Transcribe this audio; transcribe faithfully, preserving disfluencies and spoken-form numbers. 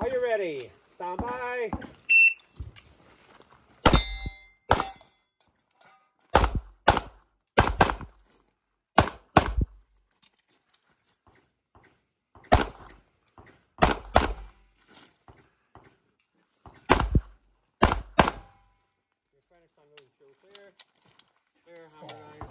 Are you ready? Stand by. You're finished on those. Show clear. Clear, hammer down.